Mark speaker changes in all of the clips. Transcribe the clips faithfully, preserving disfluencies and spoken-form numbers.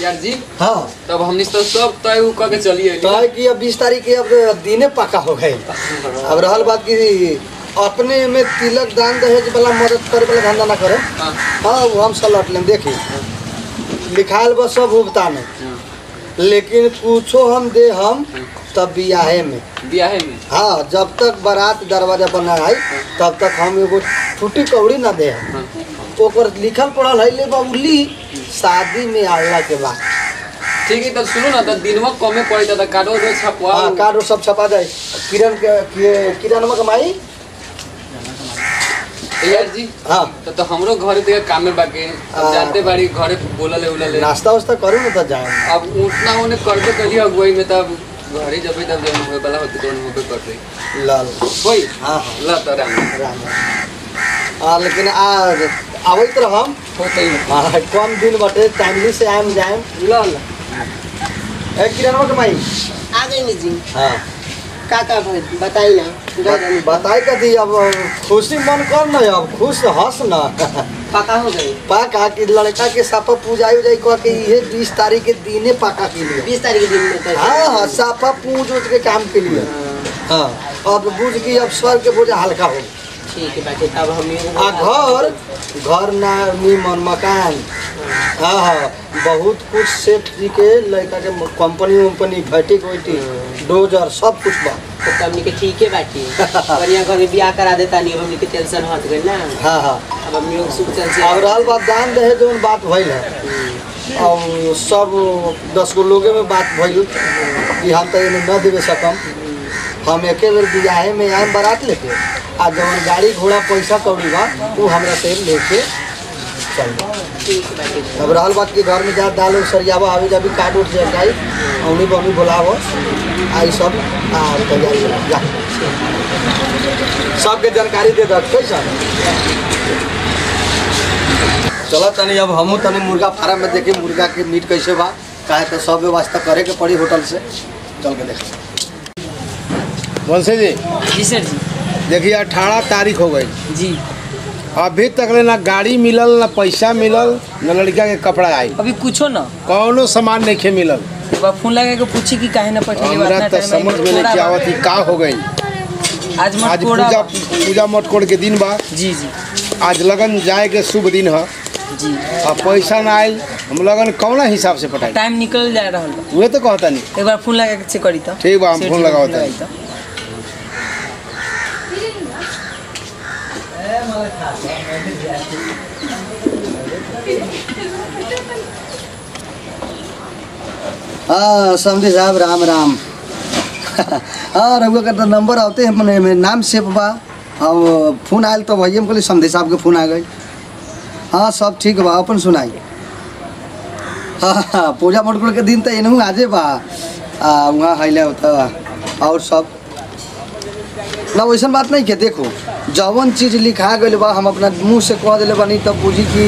Speaker 1: यार जी
Speaker 2: हाँ
Speaker 1: तब हमने तो सब तय करके चलिए
Speaker 2: तय कि अब बीस तारीख के अब दिने पक्का हो गए। अब रहल बात की अपने में तिलक दान दहेज वाला मदद करे वाला धंधा ना करे। हाँ वो हम सलट लें देखी लिखायल बस सब भुगता में, लेकिन कुछो हम दे हम तब बियाहे में
Speaker 1: बियाहे में
Speaker 2: हाँ जब तक बारात दरवाजा पर ना आई तब तक हम एगो छुट्टी कौड़ी ना दे हम। ओकर लिखल पढ़ल है ले बाबूली शादी में आला के बाद।
Speaker 1: ठीक है तब सुनो ना तब दिनवा कमे पड़े था कार्डो दो छपवा
Speaker 2: हाँ कार्ड सब छपा जाए। किरण के किरणवा कमाई
Speaker 1: यार जी
Speaker 2: हाँ
Speaker 1: तो, तो हमरो घरे देखे काम में बाकी अब जाते बाड़ी घरे बोलले उलले
Speaker 2: नाश्ता वास्ता करू ना तो जाए।
Speaker 1: अब उठना होने करते करिए अगुवाई में तब घरे जब तब जब होए वाला होते तो होबे करते
Speaker 2: लाल
Speaker 1: होई
Speaker 2: हाँ
Speaker 1: ला तो राम
Speaker 2: राम आ लेकिन आज आवत रहम
Speaker 1: होते
Speaker 2: हाँ कम दिन बटे टाइमली से आम जाए लाल ए किरणवा कमाई
Speaker 3: आ गई जी।
Speaker 2: हाँ
Speaker 3: का का बताई ना
Speaker 2: बताई कथी अब खुशी मन कर न अब खुश हंस न
Speaker 3: पका हो गई
Speaker 2: पाका कि लड़का के सापा पूजाई उजाई कह के ये बीस तारीख के दिने पाका के लिए
Speaker 3: बीस तारीख के दिन में तो
Speaker 2: हाँ हाँ सापा पूज उज के काम के लिए हाँ अब बुझ की अब सर के बोझा हल्का हो।
Speaker 3: ठीक है बाकी तब हम
Speaker 2: आ घर घर ना नीमन मकान हाँ हाँ बहुत कुछ सेठ जी के लड़का के कंपनी वम्पनी भैटी वैटी डोजर सब कुछ बा
Speaker 3: तो हमनी के ठीक है बाकी बढ़िया घर में ब्याह करा देता नहीं हमनी के टेंशन हट गई ना।
Speaker 2: हाँ हाँ
Speaker 3: अब हम लोग सुख चल से
Speaker 2: अब रहल बात दान दहेज जो बात भइल है और सब दस गो लोगे में बात भइल कि हम तो न देवे सकम। हम एके बेर बियाहे में आए बारात लेके आ जवन गाड़ी घोड़ा पैसा कौड़ी बा वो हमरा से लेके चल। अब रहल बात की घर में जा दाल सरियावा आवे जाबी काट उठ जाए औनी बनी बोलावो आई सब आ तैयारी जा सबके जानकारी दे दो कैसा चलो तनी अब हमू तनी मुर्गा फार्म में देखे मुर्गा के मीट कैसे बा काहे तो सब व्यवस्था करे के पड़ी होटल से चल के देख।
Speaker 4: मुंशी जी
Speaker 3: जी सर जी
Speaker 4: देखिए अठारह तारीख हो गई
Speaker 3: जी
Speaker 4: अभी तक ले ना गाड़ी मिलल ना पैसा मिलल ना लड़का के कपड़ा आई
Speaker 3: अभी कुछो ना
Speaker 4: कौनो सामान नहीं खे मिलल।
Speaker 3: फोन लगा के पूछी कि काहे ना पठेले
Speaker 4: हमरा तो समझ में नहीं आवत ही का हो गई।
Speaker 3: आज मत
Speaker 4: आज पूजा पूजा मटकोड़ के दिन बा
Speaker 3: जी जी
Speaker 4: आज लगन जाए के शुभ दिन है
Speaker 3: जी
Speaker 4: अब पैसा ना आयल हम लगन कौना हिसाब से पटाई
Speaker 3: टाइम निकल जा रहा है
Speaker 4: वो तो कहता नहीं
Speaker 3: एक बार फोन लगा के चेक करी तो
Speaker 4: ठीक बा हम फोन लगावता
Speaker 2: हाँ समझे साहब राम राम हाँ रघुआ का तो नंबर आते हैं अपने में नाम सेव बा और फोन आयल तो भैया बोले समझे साहब के फोन आ गई। हाँ सब ठीक बा अपन सुनाई। हाँ हाँ पूजा मटकुड़ के दिन तो इनहू आजे बा आ वहाँ हैले होता और सब ना वैसा बात नहीं के देखो जवन चीज़ लिखा गई बा हम अपना मुँह से कह दिले बनी तब बुझी कि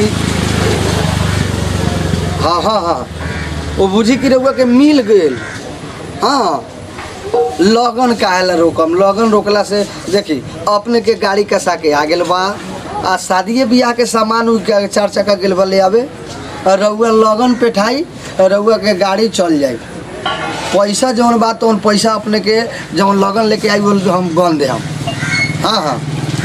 Speaker 2: हाँ हाँ हाँ वो बुझी कि रउआ के मिल गए। हाँ लगन काहेला रोकम लगन रोकला से देखी अपने के गाड़ी कसा के आ गए बा आ शादी ब्याह के सामान चार चक्का गेल बा ले आवे रउआ लगन पेठाई रउआ के गाड़ी चल जाए पैसा जौन बात तो पैसा अपने के जौन लगन लेके आई बोल हम गन दे हम। हाँ हाँ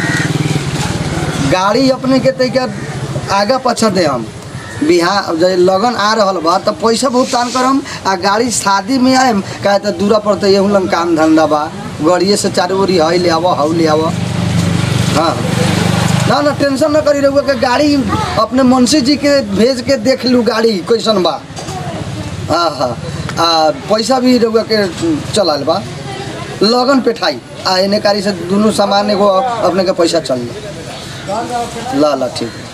Speaker 2: गाड़ी अपने के तैका आगा पछा दे हम बिहार जब लगन आ रहा बा तो पैसा भुगतान करम आ गाड़ी शादी में आएम कहे तो दूरा पर तो यहू लंग काम धंधा बा गाड़िए से चारू ओरी हई ले आवा हऊ ले आवा। हाँ ना ना टेंशन ना करी रहुआ के गाड़ी अपने मुंशी जी के भेज के देख लूँ गाड़ी कैसन बा। हाँ हाँ आ पैसा भी रहुआ के चलाल बा लगन पेठाई आ एने कारी से दोनों सामान एगो अपने के पैसा चल ला ला ठीक है।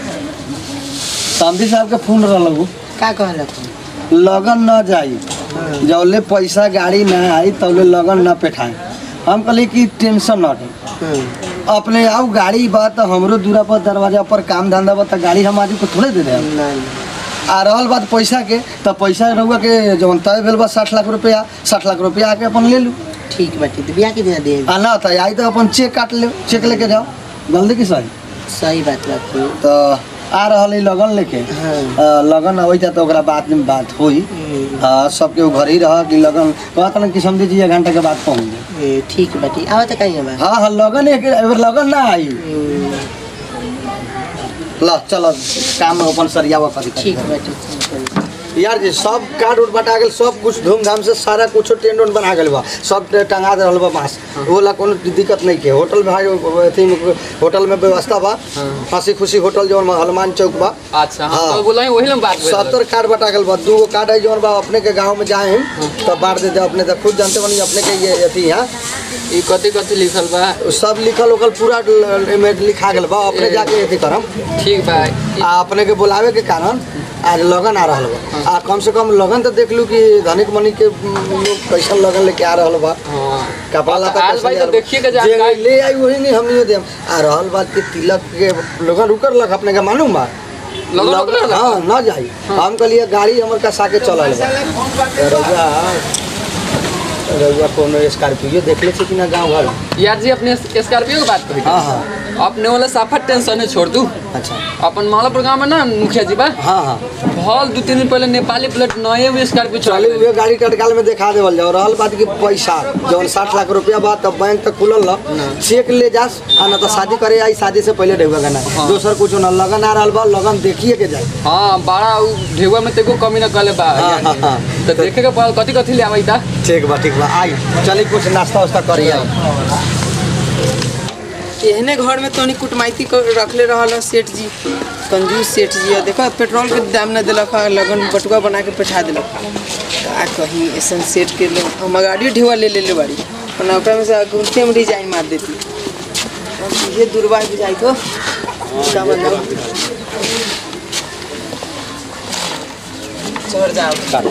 Speaker 2: समझी साहब के फोन रहू
Speaker 3: का कहला
Speaker 2: लगन न जाई जौले पैसा गाड़ी न आई तौले लगन न पेठाई। हम कहली कि टेंशन न अपने आओ गाड़ी बा तो हमरो दूरा पर दरवाजा पर काम धंधा बा तो गाड़ी हम आज को थोड़े दे दे आ रहल बात पैसा के तो पैसा रहुआ के जौन तय भेल बा साठ लाख रुपया साठ लाख रुपया आके अपन ले लू।
Speaker 3: ठीक बाटी तो ब्याह के दिन दे
Speaker 2: आ ना तो आई तो अपन चेक काट ले चेक लेके जाओ जल्दी की सही
Speaker 3: सही बात बात
Speaker 2: तो आ रहल है लगन लेके अ, लगन अवैता तो ओकरा बाद में बात होई हाँ सबके वो घर ही रह कि लगन कहत ना कि समझे जी एक घंटा के बाद पहुँच जाए
Speaker 3: ए, ठीक बाटी आवा त कहीं बा
Speaker 2: हाँ हाँ लगन एक एबर लगन ना आई ल चल काम में अपन सरियावा करी
Speaker 3: ठीक बाटी
Speaker 2: यार जी सब कार्ड उड बटा गेल सब कुछ धूमधाम से सारा कुछ टेंट उंट बना गेल बा सब टंगा दे रहल बा बांस ओला कोनो दिक्कत नहीं के होटल भाई अथी में होटल में व्यवस्था बा हंसी खुशी होटल जौन हनुमान चौक बा
Speaker 1: अच्छा हाँ तो बोला वही लोग बात
Speaker 2: सत्तर कार्ड बटा गेल बा दू गो कार्ड है जौन बा अपने के गांव में जाए तब बांट देते अपने तो खुद जानते बनी अपने के ये अथी यहाँ
Speaker 1: ई कथी कथी लिखल बा
Speaker 2: सब लिखल उखल पूरा में लिखा गेल बा अपने जाके अथी करम
Speaker 1: ठीक बा
Speaker 2: आ अपने के बुलावे के कारण आज लगन आ रहा बा आ कम से कम लगन तो देख लू कि धनिक मनी के लोग कैसा लगन लेके आ रहा बा
Speaker 1: हाँ
Speaker 2: कपड़ा लता
Speaker 1: आज भाई तो देखिए के
Speaker 2: जे
Speaker 1: जानकारी
Speaker 2: ले आई वही नहीं हमनी देम आ रहल बात के तिलक के लगन रुकर लग अपने के मालूम बा
Speaker 1: लगन रुकर लग?
Speaker 2: हाँ ना जाई हम कहलिए गाड़ी हमर का साके चलल बा रउआ रउआ कोनो स्कॉर्पियो देख ले छी कि ना गांव घर
Speaker 1: यार जी अपने स्कॉर्पियो की बात कही
Speaker 2: हाँ हाँ
Speaker 1: अपने वाला साफा टेंशन छोड़ दू
Speaker 2: अच्छा
Speaker 1: अपन माला प्रोग्राम में ना मुखिया जी बा
Speaker 2: हाँ हाँ
Speaker 1: भल दू तीन दिन पहले नेपाली प्लेट नए हुए स्कॉर्पियो चल
Speaker 2: चले हुए गाड़ी तत्काल में दिखा देवल जाओ रहल बात की पैसा जौन साठ लाख रुपया बा तब बैंक तक खुलल ल चेक ले जास आ ना तो शादी करे आई शादी से पहले ढेउआ गाना दोसर कुछ ना लगन आ रहल बा लगन देखिए के जाए
Speaker 1: हाँ बड़ा उ ढेउआ में तेको कमी न कले बा
Speaker 2: हाँ, हाँ, हाँ।
Speaker 1: तो देखे के पड़ल कथी कथी ले आबै ता
Speaker 2: ठीक बा ठीक बा आई चली कुछ नाश्ता वास्ता करी आई
Speaker 5: एहने घर में तोनी कुटमाइती रखले रहल सेठ जी कंजूस सेठ जी है देखो पेट्रोल के दाम न दिलक है लगन बटुआ बना के बैठा दिलक का कहीं ऐसा सेठ के लोग हम गाड़ी ढेवा ले ले ले बाड़ी और ओकरा में से गुंथे में डिजाइन मार देती ये दुर्बा बुझाई तो का बताओ चढ़ जाओ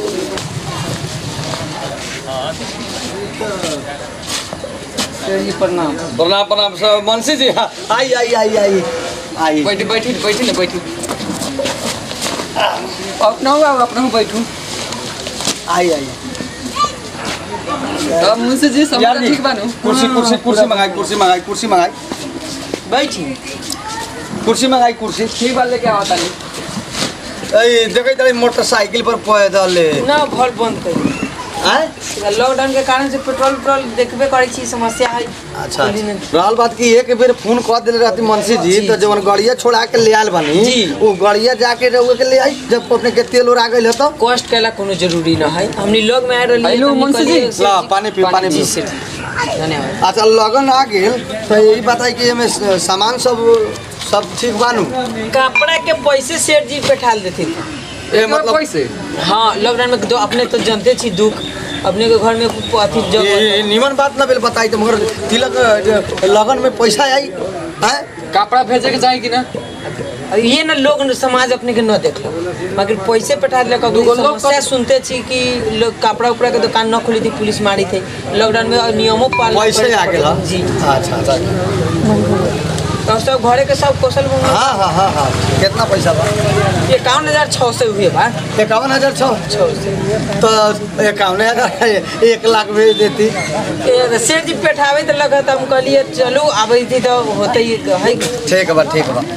Speaker 5: सेठ जी प्रणाम
Speaker 2: प्रणाम प्रणाम सब मनसी जी हाँ, आई आई आई आई आई
Speaker 1: बैठी बैठी बैठी ना बैठी अपना हुआ अपना हूँ बैठू
Speaker 2: आई आई
Speaker 1: तब मुझसे जी सब
Speaker 2: यार जी,
Speaker 1: ठीक बानू
Speaker 2: कुर्सी कुर्सी कुर्सी मंगाई कुर्सी मंगाई कुर्सी मंगाई
Speaker 5: बैठी
Speaker 2: कुर्सी मंगाई कुर्सी
Speaker 1: ठीक बात लेके आवता नहीं
Speaker 2: ए देखै तले मोटरसाइकिल पर पैदल
Speaker 5: ना घर बंद कर
Speaker 2: आय
Speaker 5: लॉकडाउन के कारण से पेट्रोल पेट्रोल देखबे करै छी समस्या है
Speaker 2: अच्छा रहल बात की एक बेर फोन कर दिले रहती मनसी जी तो जवन गाड़िया छोड़ा के ले आल बनी
Speaker 5: जी।
Speaker 2: वो गाड़िया जाके रहुए के ले आई जब अपने के तेल और आ गइल तो
Speaker 5: कष्ट कैला कोनो जरूरी न है हमनी लोग में आ रहली
Speaker 1: हेलो, मुंशी जी।
Speaker 2: ला पानी पी पानी
Speaker 5: जी
Speaker 2: पी
Speaker 5: सेठ धन्यवाद
Speaker 2: अच्छा लगन आ गेल तो यही बताई कि एमे सामान सब सब ठीक बानू
Speaker 5: कपड़ा के पैसे सेठ जी बैठाल देते थे
Speaker 2: ए मतलब
Speaker 1: कैसे
Speaker 5: हाँ लॉकडाउन में तो अपने तो जानते छी दुख अपने के घर में अथी
Speaker 2: ये-
Speaker 5: जब
Speaker 2: ये निमन बात ना बेल बताई तो मगर तिलक अ, लगन में पैसा आई हैं
Speaker 1: कपड़ा भेजे के चाही कि ना
Speaker 5: ये ना लोग समाज अपने के न देखल मगर पैसे बैठा दिलक
Speaker 1: दूगो लोग
Speaker 5: समस्या सुनते छी कि लोग कपड़ा उपड़ा के दुकान न खुली थी पुलिस मारी थी लॉकडाउन में नियमों पालन
Speaker 2: पैसे आ गेल हाँ?
Speaker 5: जी
Speaker 2: अच्छा अच्छा
Speaker 5: तो सब घरे के सब कौशल मंगल
Speaker 2: हाँ हाँ हाँ हाँ कितना पैसा बा
Speaker 5: इक्यावन हजार छः सौ हुए बा
Speaker 2: इक्यावन हजार छः
Speaker 5: छः सौ
Speaker 2: तो इक्यावन हजार एक लाख भेज देती
Speaker 5: ए, सेठ जी बैठावे तो लगा तो हम कहलिए चलू आबै थी तो होते ही है
Speaker 2: ठीक बा ठीक बा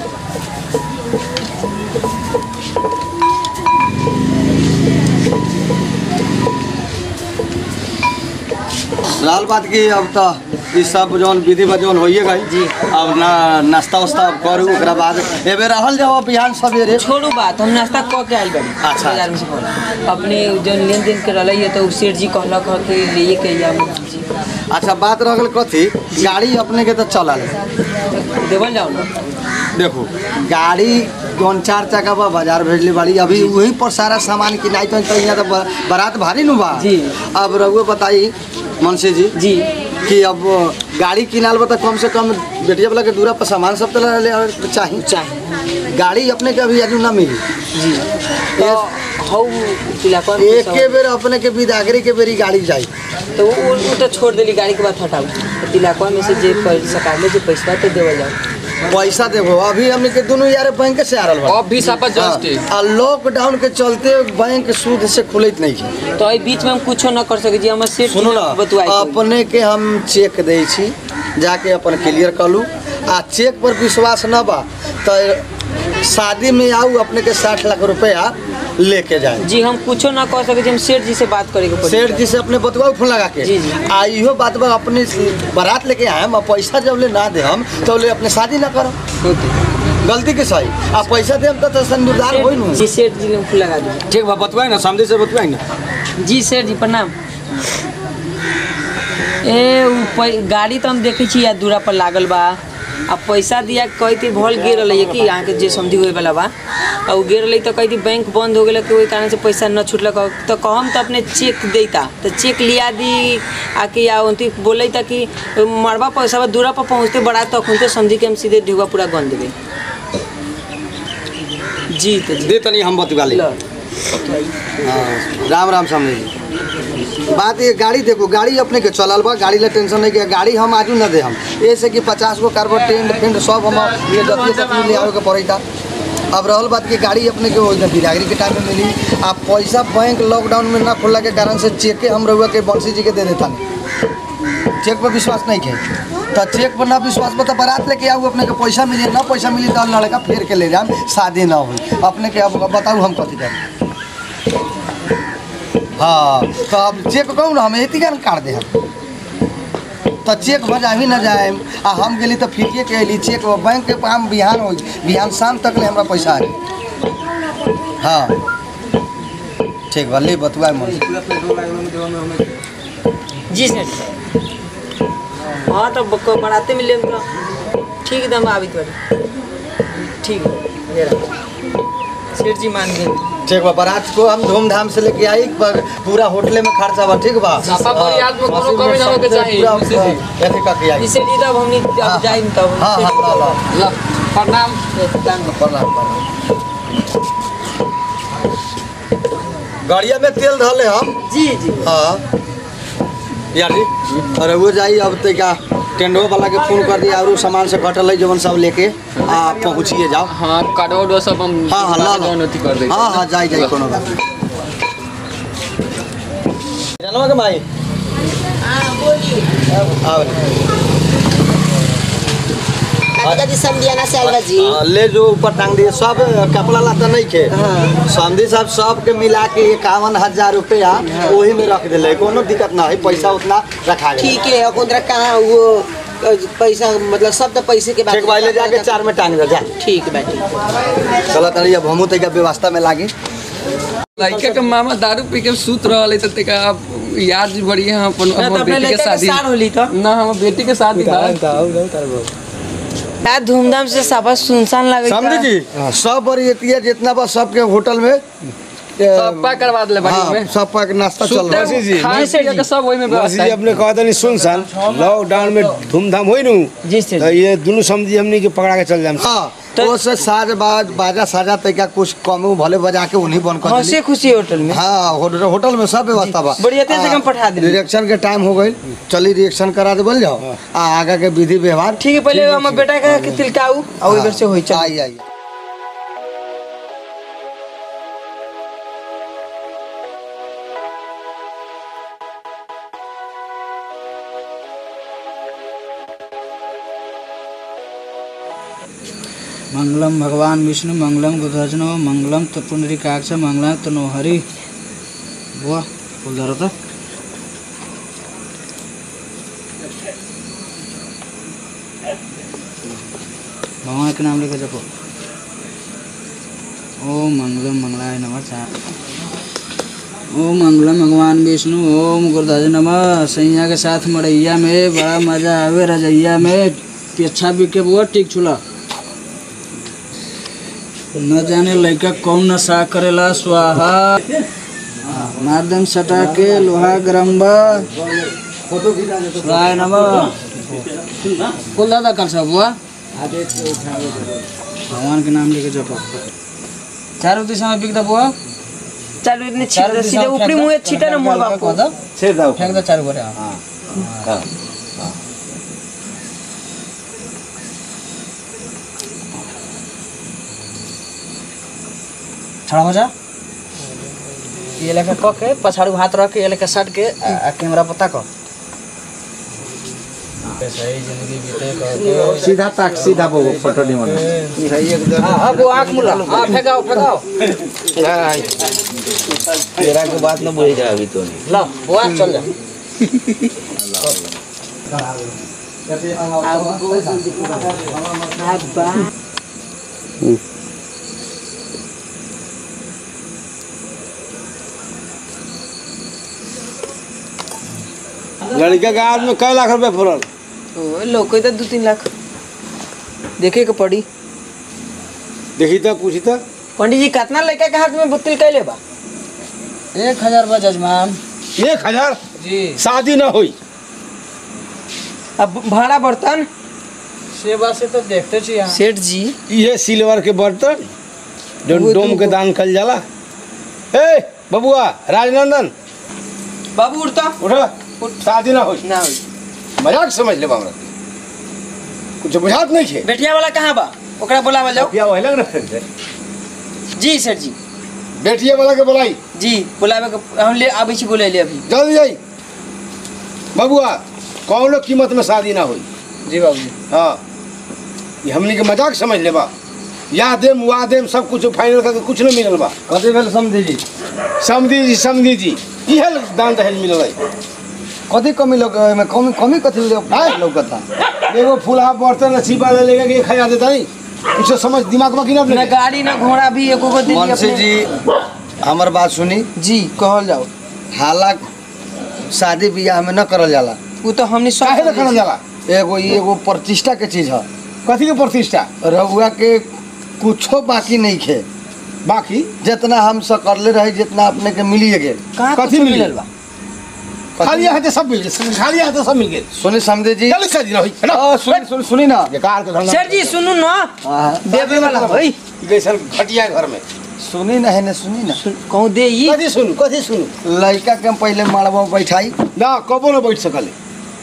Speaker 2: लाल बात की अब तो ई सब जौन विधि बा जौन होइए गई जी अब ना नाश्ता वास्ता अब करू ओकरा बाद एबे रहल जाओ बिहान सवेरे
Speaker 5: छोड़ू बात हम नाश्ता कऽ के आयल बाड़ी
Speaker 2: अच्छा।
Speaker 5: बाजार में से बोल अपने जो लेन देन के रहलै है तो उ सेठ जी कहलक ह कि लिए के या जी
Speaker 2: अच्छा बात रह गेल कथी गाड़ी अपने के तो चलल
Speaker 5: देवल जाओ ना
Speaker 2: देखो गाड़ी जौन चार चक्का बा बाजार भेजले बाड़ी अभी वहीं पर सारा सामान किनाई तो यहाँ तो ब- बारात भारी नु बा
Speaker 5: जी।
Speaker 2: अब रघुए बताई मनसी जी
Speaker 5: जी
Speaker 2: कि अब गाड़ी किनाल बा तो कम से कम बेटिया वाला के दूरा पर सामान सब तो ले चाहिए
Speaker 5: चाहे
Speaker 2: गाड़ी अपने के अभी अजू ना मिली
Speaker 5: जी तो हौ तिलकवा में
Speaker 2: एक के बेर अपने के बिदागरी के बेरी गाड़ी जाई
Speaker 5: तो उ उ तो छोड़ देली गाड़ी के बाद हटाऊ तो तिलकवा में से जे सकाले जे पैसा तो देवल जाओ
Speaker 2: पैसा देखो अभी हमने के दोनों यार बैंक से आ रहल बा
Speaker 1: अब भी सापा जस्ट
Speaker 2: हाँ, आ लॉकडाउन के चलते बैंक सूद से खुलत नहीं है
Speaker 5: तो एहि बीच में हम कुछो न कर सके जी हमर सेठ जी
Speaker 2: सुनो ना
Speaker 5: बतुआई
Speaker 2: अपने के हम चेक दै छी जाके अपन क्लियर कर लू आ चेक पर विश्वास न बा तो शादी में आऊ अपने के साठ लाख रुपया लेके जाए।
Speaker 3: जी हम कुछो ना कह सके, हम सेठ जी से बात करेंगे पड़ी।
Speaker 2: सेठ जी से अपने बतवा फोन लगा के
Speaker 3: जी, जी।
Speaker 2: आ इहो बात बा अपने बारात लेके आए हम, पैसा जब ले ना दे हम तो ले अपने शादी ना करो, गलती के सही। आ पैसा दे हम तो संदूरदार होई नु।
Speaker 3: जी सेठ जी ने फोन लगा दी।
Speaker 4: ठीक बा, बतवाई ना, सामने से बतवाई ना।
Speaker 3: जी सेठ जी प्रणाम। ए उ पै- गाड़ी तो हम देखे छी या दूरा पर लागल बा, आ पैसा दिया कही थी भल गिर रही है कि यहाँ के जे समझी हुए वाला बा, और उ गिर रही तो कही थी बैंक बंद हो गया कि वही कारण से पैसा न छूटल। तो कहम तो अपने चेक देता तो चेक लिया दी आके या उनती बोले था कि मरबा पैसा दूरा पर पहुँचते बड़ा तो खुनते समझी के हम सीधे ढुआ पूरा गन देवे। जी तो जी
Speaker 2: दे तनी हम बतवा ले।
Speaker 3: लो।
Speaker 2: हाँ, राम राम समझ जी। बात ये गाड़ी देखो, गाड़ी अपने के चलल बा, गाड़ी ला टेंशन नहीं किया, गाड़ी हम आजू ना दे हम ऐसे कि पचास गो कार्बो टेंट फेंट सब हम ये जतिये तक ले आवे के पड़ी था। अब रहल बात की गाड़ी अपने के वही बिरागरी के टाइम में मिली। आप पैसा बैंक लॉकडाउन में ना खुलला के कारण से चेके हम रहुआ के बंसी जी के दे देता, चेक पर विश्वास नहीं खे तो चेक पर ना विश्वास बता बारात लेके आऊ अपने के पैसा मिली ना पैसा मिली तो लड़का फेर के ले जाम, शादी ना हुई अपने के। अब बताऊ हम कथी करें? हाँ तो अब चेक कहूँ ना हम एती का काट दे हम तो चेक भजा ही ना जाए। आ हम गेली तो फिरिए के अली चेक बैंक के काम बिहान हो बिहान शाम तक ले हमरा पैसा आ गई। हाँ ठीक बा, ले बतुआ मन।
Speaker 3: जी सर। हाँ तो बक- बनाते मिले तो ठीक है, हम आबित बारी ठीक है ले रहा सेठ जी मान गए।
Speaker 2: ठीक बा, बारात को हम धूमधाम से लेके आई पर पूरा होटले में खर्चा बा, ठीक बा।
Speaker 1: साफा बरियात में कोनो कमी ना होके चाहिए,
Speaker 2: पूरा
Speaker 1: उसी से।
Speaker 2: ऐसे का किया।
Speaker 3: इसे ली तब हमने
Speaker 2: हाँ,
Speaker 3: जब जाए तब
Speaker 2: हाँ हाँ ला ला
Speaker 1: ला, प्रणाम।
Speaker 2: प्रणाम प्रणाम। गाड़िया में तेल धले हम।
Speaker 3: जी जी
Speaker 2: हाँ यार जी, अरे वो जाई अब ते का टेंडो वाला के फोन कर दिया और सामान से कटल है जवन सब लेके आ पहुँचिए जाओ।
Speaker 1: हाँ कार्ड वार्ड सब हम
Speaker 2: हाँ हाँ ला
Speaker 1: जौन अथी कर देते।
Speaker 2: हाँ हाँ जाई जाई कोनो बात नहीं। जानवा के भाई
Speaker 3: हाँ बोलिए।
Speaker 2: आओ रे।
Speaker 3: दादा जी समझियाना सालवा जी।
Speaker 2: हाँ, ले जो ऊपर टांग दिए सब कपड़ा लाता नहीं खे। समझी साहब सब के मिला के इक्यावन हजार रुपया वही में रख दिले, कोनो दिक्कत ना है, पैसा उतना रखा गया।
Speaker 3: ठीक है और कहाँ वो पैसा मतलब सब तो पैसे के बाद
Speaker 2: ठीक भाई ले जाके चार में टांग दे जा।
Speaker 3: ठीक है बैठिए।
Speaker 2: चलो तनी अब हमू तक व्यवस्था में लागी।
Speaker 1: लड़का के मामा दारू पी के सूत रहले त तेका याद बढ़िया हम अपन
Speaker 3: ना तो
Speaker 1: हमर
Speaker 3: अपने
Speaker 1: बेटी के
Speaker 3: लड़का के
Speaker 1: शादी
Speaker 3: सार होली तो
Speaker 1: ना हम बेटी के शादी था।
Speaker 3: यार धूमधाम से सब सुनसान लगे
Speaker 2: समझे जी, सब बड़ी एतिया जितना बा सबके होटल में
Speaker 1: सब पैक करवा दले बाड़ी
Speaker 2: हाँ,
Speaker 1: में
Speaker 2: सब पैक नाश्ता चल रहा है।
Speaker 1: सुते
Speaker 4: जी,
Speaker 1: खाए पिए के सब वही में
Speaker 4: वैसे
Speaker 1: व्यवस्था
Speaker 4: जी
Speaker 1: है।
Speaker 4: अपने कहा था नहीं सुन सन लॉकडाउन में धूमधाम हुई नू
Speaker 3: जी सर।
Speaker 4: तो ये दोनों समझी हमने के पकड़ा के चल जाए।
Speaker 2: हाँ तो से साज बाज बाजा साजा तैका कुछ कम भले बजा के उन्हीं बन कर
Speaker 3: हंसी
Speaker 2: दिली।
Speaker 3: खुशी होटल में
Speaker 2: हाँ होटल होटल में सब व्यवस्था बा।
Speaker 3: बढ़िया तेज से हम पठा दिली।
Speaker 2: रिएक्शन के टाइम हो गई, चली रिएक्शन करा दे बोल जाओ आ आगे के विधि व्यवहार।
Speaker 3: ठीक है पहले हम बेटा का के तिलकाऊ और इधर से होई चल।
Speaker 2: आई आई
Speaker 6: मंगलम भगवान विष्णु मंगलम गुधर्जनो मंगलम तपुंडरीकाक्ष मंगलम तनोहरि। वाह फूल धरो तो भगवान के नाम लेकर जपो। ओम मंगलम मंगलाय नमः। ओम मंगलम भगवान विष्णु ओम गुरुदास नमः। सैया के साथ मड़ैया में बड़ा मजा आवे, रजैया में पेच्छा भी के बुआ ठीक छुला। न जाने लड़का कौन नशा करेला स्वाहा। माध्यम सटा के लोहा गरम बा। स्वाहा नमः। कुल दादा कर सब बुआ भगवान के नाम लेके जपो। चारों दिशा में बिक दा बुआ।
Speaker 3: चलो इतने छीटा सीधे ऊपरी मुंह छीटा ना मुंह बाप को
Speaker 6: छेड़ दो फेंक दो चारों गोरे। हां हां खड़ा हो जा। ये लेके क के पछाड़ू हाथ रख के ये लेके सट के आ कैमरा पता को सही जिंदगी बीते कह
Speaker 4: सीधा ताक सीधा वो फोटो नहीं मन
Speaker 6: हां हां वो आंख मुला हां फेंकाओ फेंकाओ तेरा के बात न बोल जा अभी तो नहीं ला वो आंख चल जा
Speaker 4: लड़के के हाथ में कई लाख रुपए फुरल
Speaker 5: ओ लोग तो दो तीन लाख देखे के पड़ी।
Speaker 4: देखी तो पूछी तो
Speaker 5: पंडित जी कितना लड़का के हाथ में बुत्तिल कैले बा?
Speaker 6: एक हजार बा जजमान
Speaker 4: एक हजार
Speaker 6: जी
Speaker 4: शादी न हुई
Speaker 5: अब भाड़ा बर्तन
Speaker 6: सेवा से तो देखते छी यहाँ
Speaker 5: सेठ जी
Speaker 4: ये सिल्वर के बर्तन जो
Speaker 5: वो
Speaker 4: डोम
Speaker 5: तो-
Speaker 4: के दान कल जाला। ए बबुआ राजनंदन
Speaker 5: बाबू उठता
Speaker 4: उठा शादी ना हुई
Speaker 5: ना हुई।
Speaker 4: मजाक समझ ले हमरा कुछ बुझात नहीं छे
Speaker 5: बेटिया वाला कहाँ बा? ओकरा बुलावा जाओ।
Speaker 4: बिया वही लग रहे
Speaker 5: जी सेठ जी
Speaker 4: बेटिया वाला के बुलाई
Speaker 5: जी बुलावे के हम ले आबै छी बोले ले अभी।
Speaker 4: जल्दी जाई बबुआ कौनो कीमत में शादी ना हुई।
Speaker 5: जी बाबू
Speaker 4: हाँ ये हमनी के मजाक समझ ले बा या देम वा देम सब कुछ फाइनल करके कुछ नहीं मिलल बा।
Speaker 2: कथी भेल समझी जी
Speaker 4: समझी जी समझी जी इहे दान दहेज मिलल है।
Speaker 2: कथी कमी लोग में कमी कमी कथी लौकता?
Speaker 4: एगो फूला बर्तन छिपा ले लेके के खा देता नहीं कुछ समझ दिमाग में कि ना
Speaker 5: ना
Speaker 4: अपने
Speaker 5: गाड़ी ना घोड़ा भी एको को दिल्ली
Speaker 2: मुंशी
Speaker 5: अपने।
Speaker 2: जी हमर बात सुनी
Speaker 5: जी कहल जाओ।
Speaker 2: हालांकि शादी ब्याह में न करल जाला।
Speaker 5: वो तो हमने सब
Speaker 4: काहे ना करल जाला
Speaker 2: एगो ई एगो प्रतिष्ठा के चीज है।
Speaker 4: कथी के प्रतिष्ठा
Speaker 2: रहुआ के कुछो बाकी नहीं खे
Speaker 4: बाकी
Speaker 2: जितना हम सब करले रही जितना अपने के मिलिए गेल।
Speaker 5: कहाँ
Speaker 4: कथी
Speaker 5: कुछ
Speaker 4: मिली?
Speaker 5: मिलल बा?
Speaker 4: खाली हाथ सब मिल गए खाली हाथ सब मिल गए
Speaker 2: सुनी समझे जी
Speaker 4: चल शादी ना हुई है ना
Speaker 2: आ, सुनी सुनी सुनी ना
Speaker 4: बेकार के धंधा
Speaker 5: सेठ जी सुनू ना
Speaker 2: हाँ,
Speaker 5: देवे वाला भाई
Speaker 4: जैसन घटिया घर में
Speaker 2: सुनी ना है ना सुनी ना
Speaker 5: कहूँ दे ई
Speaker 4: कथी सुनू कथी सुनू
Speaker 2: लड़का के हम पहले मड़वा में बैठाई
Speaker 4: ना कबो ना बैठ सकले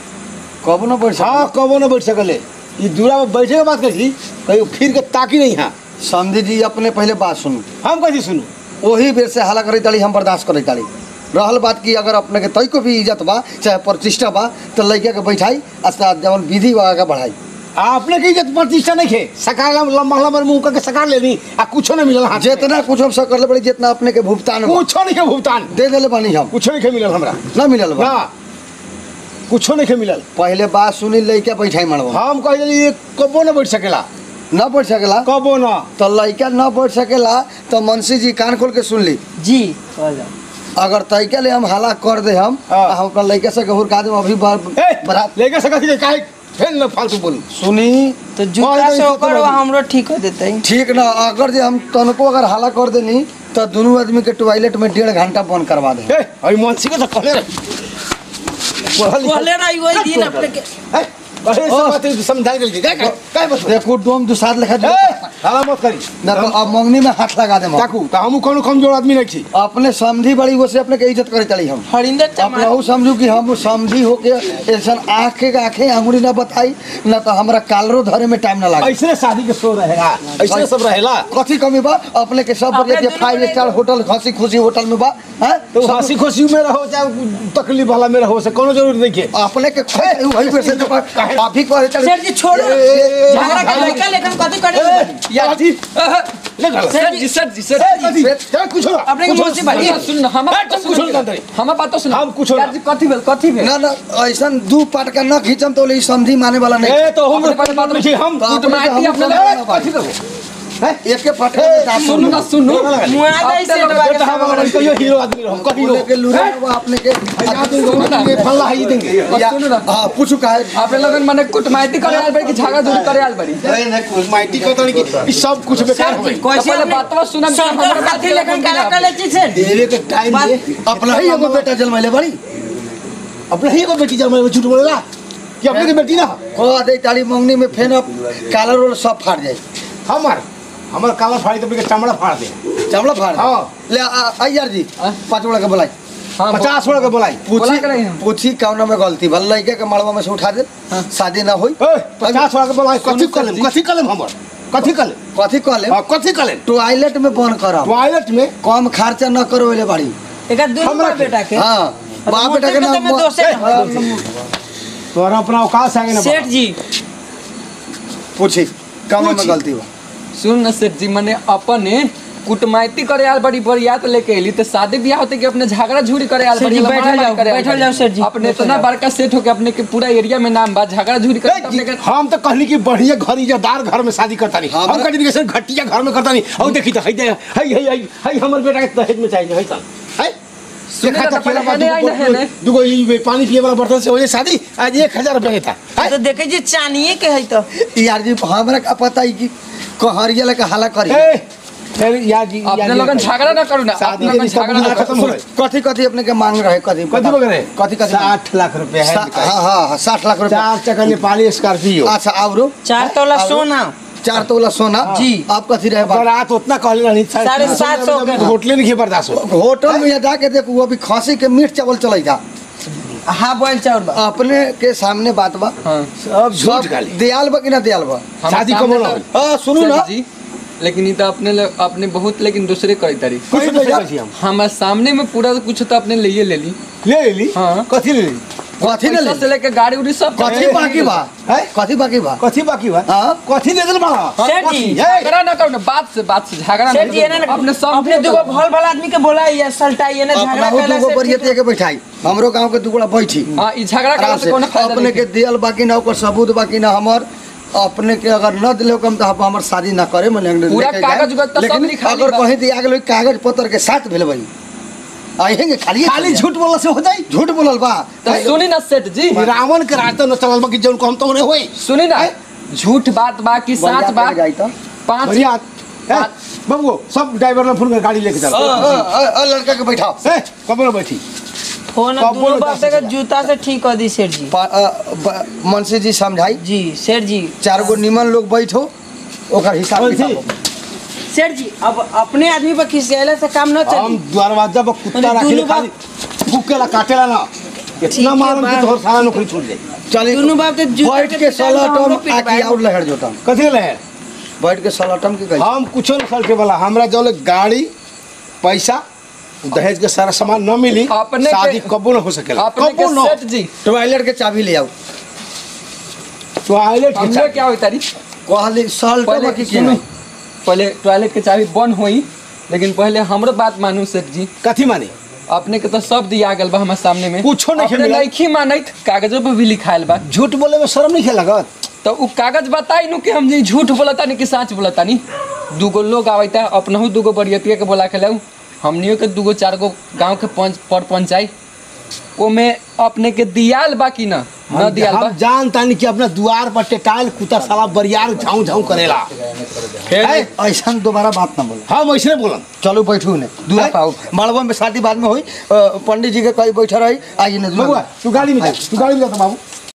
Speaker 2: कब न बैठ
Speaker 4: हाँ कबो ना बैठ सकले ये दूरा में बैठे के बात कही कहीं फिर के ताकी नहीं है
Speaker 2: समझी जी अपने पहले बात सुनू।
Speaker 4: हम कथी सुनू
Speaker 2: वही बेर से हाला करे ताली हम बर्दाश्त करे ताली। रहल बात की अगर अपने के तई को भी इज्जत बा चाहे प्रतिष्ठा बा तो लड़का के बैठाई अस्ता जवन विधि बा आगे बढ़ाई।
Speaker 4: आपने की इज्जत प्रतिष्ठा नहीं खे सकार लंबा लंबा मुंह करके सकार लेनी आ कुछो नहीं मिलल हाथ
Speaker 2: जितना कुछ हम सब कर ले पड़ी जितना अपने के भुगतान बा,
Speaker 4: कुछो नहीं के भुगतान
Speaker 2: दे देले बानी हम।
Speaker 4: कुछो नहीं के मिलल हमरा
Speaker 2: ना मिलल बा
Speaker 4: ना कुछो नहीं के मिलल
Speaker 2: पहले बात सुनी लड़का बैठाई मड़वा
Speaker 4: हम कह ये कबो ना बैठ सकेला
Speaker 2: न बैठ सकेला
Speaker 4: कबो ना
Speaker 2: तो लड़का न बैठ सकेला तो मुंशी जी कान खोल के सुन ली।
Speaker 5: जी कहल जाओ।
Speaker 2: अगर तैके ले हम हाला कर दे हम
Speaker 4: हाँ।
Speaker 2: हम अपना लड़का से गहुर का देम अभी बार
Speaker 4: ए
Speaker 2: बरात
Speaker 4: लेके सका थी काहे फिर न फालतू बोलू
Speaker 2: सुनी
Speaker 5: तो जूता से ओकर हमरो ठीक हो देते
Speaker 2: ठीक ना अगर जे हम तनको अगर हाला कर देनी तो दोनों आदमी के टॉयलेट में डेढ़ घंटा बंद करवा दे।
Speaker 4: ए अभी मनसी के तो कहले रही पढ़ल लिखल
Speaker 5: कहले रही वही दिन अपने के
Speaker 4: ए कहले सब बात समझा गेल की काय काय बस
Speaker 2: देखो डोम दुसाद लेखा दे
Speaker 4: ए हाला मत करी
Speaker 2: ना तो अब मंगनी में हाथ लगा दे
Speaker 4: ताकू त हमू कोनो कमजोर आदमी नहीं छी
Speaker 2: अपने समझी बड़ी वो से अपने के इज्जत करे चली हम
Speaker 5: हरिंदर
Speaker 2: अपना
Speaker 5: चमार
Speaker 2: वो समझू कि हम समझी हो के ऐसा आँख के आँखें अंगुली ना बताई ना तो हमारा कालरो धरे में टाइम ना लागे।
Speaker 4: ऐसे शादी के शो रहेगा ऐसे सब रहेला
Speaker 2: कथी कमी बा अपने के सब
Speaker 5: अपने
Speaker 2: बजे
Speaker 5: दुनू
Speaker 2: फाइव
Speaker 5: बड़े-
Speaker 2: स्टार होटल हंसी खुशी होटल में बा हैं
Speaker 4: तो
Speaker 2: सब-
Speaker 4: हंसी खुशी में रहो चाहे तकलीफ वाला में रहो से कोनो जरूरी नहीं है
Speaker 2: अपने के खोए वही पे से तो अभी कहे चल
Speaker 5: सेठ जी छोड़ो
Speaker 4: ए, ए, ए,
Speaker 5: झगड़ा के
Speaker 4: ए,
Speaker 5: लड़का लेकिन कथी करे
Speaker 4: या जी ले गला
Speaker 5: सेठ जी
Speaker 3: सर जी सर
Speaker 4: ए कथी क्या कुछ हो
Speaker 5: अपने के मुंशी भाई
Speaker 3: सुन हम
Speaker 4: कुछ नहीं करते
Speaker 3: हम बात तो सुन
Speaker 4: हम कुछ हो
Speaker 3: कथी भेल कथी भेल
Speaker 2: ना ना ऐसा दू पाट का न खींचम तो ले समझी माने वाला नहीं।
Speaker 4: ए तो हम
Speaker 3: अपने पास बात
Speaker 4: नहीं हम
Speaker 2: तो अपने
Speaker 3: माइटी
Speaker 2: हम
Speaker 3: अपने
Speaker 2: समझ
Speaker 4: ए,
Speaker 2: ना पाई।
Speaker 4: कथी करबो
Speaker 2: एक के पाट का
Speaker 3: सुनो ना सुनो
Speaker 5: मुआ दई से
Speaker 4: बेटा हमारा कहियो हीरो आदमी रहो कहियो
Speaker 2: बोले के लूरे वो अपने के
Speaker 4: आदमी को ये फल्ला ही देंगे
Speaker 2: या-
Speaker 3: सुनो ना।
Speaker 2: हाँ पूछू काहे
Speaker 3: आपने लोगन माने कुटमाइती करे आल बड़ी कि झगड़ा दूर करे आल बड़ी
Speaker 4: माइटी को तो ई सब कुछ बेकार हो गई
Speaker 5: कैसे
Speaker 3: पहले बातवा सुना
Speaker 5: सरकार कथी लेकिन काला काले चीज से
Speaker 4: देवे के टाइम दे
Speaker 2: अपना ही एगो बेटा जन्मैले बड़ी
Speaker 4: अपना ही को बेटी जब मैं झूठ बोलेला कि अपने की बेटी ना
Speaker 2: कह दे ताली मंगनी में फेन अब काला रोल सब फाड़ जाए
Speaker 4: हमार हमार काला फाड़ी तो के चमड़ा फाड़ दे
Speaker 2: चमड़ा फाड़ दे।
Speaker 4: हाँ।
Speaker 2: ले आ- आई यार जी पाँच बड़ा के बुलाई
Speaker 3: हां
Speaker 4: पचास वाला के बोलाई
Speaker 3: बोला के नहीं हम।
Speaker 2: पूछी पूछी कौन में गलती भल लड़के के मड़वा में से उठा दे शादी ना होई
Speaker 4: ए पचास वाला के बोलाई कथी कलम कथी कलम हमर कथी कलम
Speaker 2: कथी कहले
Speaker 4: हां कथी कलम
Speaker 2: टॉयलेट में बंद करम
Speaker 4: टॉयलेट में
Speaker 2: कम खर्चा न करो ले बाड़ी।
Speaker 5: एक दूर
Speaker 4: हमरा
Speaker 5: बेटा के
Speaker 2: हाँ बाप बेटा के
Speaker 5: मोटे के तो
Speaker 2: नाम
Speaker 5: मैं दोस्त है।
Speaker 2: हाँ,
Speaker 4: तोरा अपना औकात से आगे ना
Speaker 3: सेठ जी
Speaker 2: पूछी कम में
Speaker 4: पूछी।
Speaker 2: गलती हो
Speaker 1: सुन न सेठ जी मने अपने कुटमाइती करे आल बड़ी बरियात लेके एली तो शादी ब्याह होते कि अपने झगड़ा झूड़ी करे आल
Speaker 3: सेठ जी,
Speaker 1: बड़ी
Speaker 3: बैठल
Speaker 1: लम्हाई
Speaker 3: जाओ,
Speaker 1: करे आल
Speaker 3: बैठल
Speaker 1: बड़ी।
Speaker 3: जाओ सेठ जी,
Speaker 1: अपने
Speaker 3: बैठल
Speaker 1: इतना
Speaker 3: जाओ।
Speaker 1: बड़का सेठ हो के अपने के पूरा एरिया में नाम बा झगड़ा झूड़ी करे अपने के
Speaker 4: हम तो कहली कि बढ़िया घर इज्जतदार घर में शादी करता नहीं हम कहली कि सर घटिया घर में करता नहीं और देखी तो हई दे हई हई हई हई हमर बेटा के दहेज में चाहिए हई सा है
Speaker 1: सुने तो पहले हने आई ना हने
Speaker 4: दुगो ई पानी पिए वाला बर्तन से हो शादी आज एक हजार रुपया के था हैं?
Speaker 5: तो देखे जी चानिए के है तो
Speaker 2: यार जी हमरा का पता है कि कहरिया लगा हाला करी
Speaker 4: ए, फिर यार जी यार
Speaker 1: अपने
Speaker 4: जी,
Speaker 1: लोगन झगड़ा ना करू ना
Speaker 4: शादी
Speaker 1: अपने
Speaker 4: के
Speaker 1: लोगन
Speaker 4: रिश्ता
Speaker 1: झगड़ा ना
Speaker 4: खत्म
Speaker 1: करू
Speaker 4: हो गए
Speaker 2: कथी कथी अपने के मांग रहे कथी
Speaker 4: कथी वगैरह
Speaker 2: कथी कथी
Speaker 4: साठ लाख रुपया है
Speaker 2: सा- हाँ हाँ साठ लाख रुपया
Speaker 4: चार चक्का नेपाली स्कॉर्पियो
Speaker 2: अच्छा आवरो
Speaker 3: चार तोला सोना
Speaker 2: चार तोला सोना
Speaker 3: जी।
Speaker 2: आप कथी रहे बात
Speaker 4: रात उतना कहले रहनी
Speaker 3: साढ़े सात सौ के।
Speaker 4: होटले नहीं बर्दाश्त हो
Speaker 2: होटल में जाके देखो वो अभी खसी के मीट चावल चले था
Speaker 3: हाँ बॉयल चाउर बा
Speaker 2: अपने के सामने बात बा
Speaker 1: हां
Speaker 4: सब झूठ
Speaker 2: सब
Speaker 4: गाली
Speaker 2: दयाल बा कि ना दयाल बा
Speaker 4: शादी कब होना होई?
Speaker 2: हाँ सुनू ना
Speaker 1: जी लेकिन ये तो अपने ले- अपने बहुत लेकिन दूसरे करे तारी
Speaker 4: कुछ
Speaker 2: कहीं
Speaker 4: नहीं
Speaker 2: भैया।
Speaker 4: कैसी हम
Speaker 1: हमारे सामने में पूरा कुछ तो अपने लिए ले ली
Speaker 4: ले ली
Speaker 1: हाँ।
Speaker 4: कथी ले ली
Speaker 2: कथी ने
Speaker 1: पैसा
Speaker 2: ले
Speaker 1: से लेके गाड़ी उड़ी सब
Speaker 2: कथी
Speaker 4: ए,
Speaker 2: बाकी बा
Speaker 4: है?
Speaker 2: कथी बाकी बा
Speaker 4: कथी बाकी बा
Speaker 2: हाँ।
Speaker 4: कथी दे दिल बा
Speaker 3: सेठ जी
Speaker 1: झगड़ा ना करू ना बात से बात से झगड़ा
Speaker 3: सेठ जी
Speaker 1: ना
Speaker 3: ना
Speaker 1: अपने सब
Speaker 3: अपने दुगो भल भल आदमी के बोला या सल्टाई ना झगड़ा
Speaker 2: अपना
Speaker 3: कैला
Speaker 2: दुगो
Speaker 3: से
Speaker 2: बरियते के बैठाई हमरो गांव के दुगड़ा बैठी
Speaker 1: हां ई झगड़ा
Speaker 2: आराम
Speaker 1: करा
Speaker 2: से
Speaker 1: से कोनो फायदा
Speaker 2: अपने
Speaker 1: नहीं
Speaker 2: के दियल बाकी ना ओकर सबूत बाकी ना हमर अपने के अगर न दिले कम तो हम हमर शादी ना करे मने
Speaker 1: पूरा कागज उगज तो सब
Speaker 2: लेकिन
Speaker 1: लिखा
Speaker 2: अगर
Speaker 1: लिखा।
Speaker 2: कहीं दिया गेल कागज पत्र के साथ भेल भाई आएंगे खाली
Speaker 4: खाली झूठ बोलला से हो जाई
Speaker 2: झूठ बोलल बा
Speaker 1: तो सुनी ना सेठ जी
Speaker 4: रावण के रास्ते न चलल बा कि जौन को हम तो ने होई
Speaker 1: सुनी ना झूठ बात बा कि साच बात
Speaker 2: जाई तो
Speaker 1: पांच
Speaker 4: बढ़िया ए, बबुओ सब ड्राइवर ने फुल गाड़ी लेके चल
Speaker 2: अ, अ, अ, लड़का के बैठाओ
Speaker 4: ए कब में बैठी
Speaker 3: फोन
Speaker 4: कब
Speaker 3: दोनों
Speaker 4: बोलो
Speaker 3: बाप
Speaker 4: दस
Speaker 3: के जूता से ठीक कर दी सेठ जी
Speaker 2: पा- अ, ब- मनसी जी समझाई
Speaker 3: जी सेठ जी
Speaker 2: चार गो निमन लोग बैठो ओकर हिसाब
Speaker 4: कौन सी?
Speaker 2: किताब
Speaker 3: सेठ जी अब अपने आदमी पर खिसियाला से काम न
Speaker 4: हम
Speaker 3: चली
Speaker 4: दरवाजा पर कुत्ता
Speaker 3: अरे
Speaker 4: रखिले
Speaker 3: दोनों
Speaker 4: खाली फूकेला काटेला ना
Speaker 3: ठीक
Speaker 4: इतना
Speaker 3: है,
Speaker 4: मालूम कि
Speaker 3: बात।
Speaker 4: तोहर सारा नौकरी छूट जाई
Speaker 2: चली
Speaker 3: दोनों बाप के जूता
Speaker 2: बैठ
Speaker 3: के
Speaker 2: के
Speaker 3: पिटाई में हमरो
Speaker 2: सलाटम
Speaker 3: पिटवाई।
Speaker 2: आकी और लहर जोतम
Speaker 4: कथी ले
Speaker 2: बैठ के सलाटम के कही
Speaker 4: हम कुछो न सलटे वाला हमरा जौले गाड़ी पैसा दहेज के सारा सामान न मिली
Speaker 1: अपने के-
Speaker 4: शादी कबो न हो सकेला
Speaker 1: अपने
Speaker 4: कबो
Speaker 1: के
Speaker 4: न
Speaker 1: सेठ जी
Speaker 2: टॉयलेट के चाबी ले आओ
Speaker 4: टॉयलेट के
Speaker 1: हमने
Speaker 4: चाबी।
Speaker 1: क्या होई तारी
Speaker 2: कहली सल्टम
Speaker 1: पहले
Speaker 2: की
Speaker 1: सुनो पहले टॉयलेट के चाबी बंद होई लेकिन पहले हमरो बात मानू सेठ जी
Speaker 4: कथी मानी
Speaker 1: अपने के तो सब दिया गेल बा हमारे सामने में
Speaker 4: कुछो नहीं
Speaker 1: अपने
Speaker 4: मिला।
Speaker 1: नहीं मानत कागजों पे भी लिखायल बा
Speaker 4: झूठ बोले में शर्म नहीं लगत
Speaker 1: तो उ कागज बताई नु कि हम जी झूठ बोलता नहीं कि सच बोलता नहीं दूगो लोग आवता अपनहु दूगो बरियतिया के बोला के लाऊ हमनियो के दूगो चार गो गांव के पंच पर पंचाई ओमे अपने के दियाल बा कि ना न
Speaker 4: हम
Speaker 1: दियाल बा
Speaker 4: हम जानता नहीं कि अपना द्वार पर टेटाइल कुत्ता साला बरियार झाऊ झाऊ करेला
Speaker 2: फिर
Speaker 4: है?
Speaker 2: ऐसा दोबारा बात ना बोले
Speaker 4: हम ऐसे बोलन
Speaker 2: चलो बैठू ने दूरा
Speaker 4: है?
Speaker 2: पाओ मड़वा में शादी बाद में हुई अ, पंडित जी के कहीं बैठा रही आइए ने
Speaker 4: बबुआ
Speaker 2: दूरा
Speaker 4: तू गाड़ी में जा तू गाड़ी में जा तो बाबू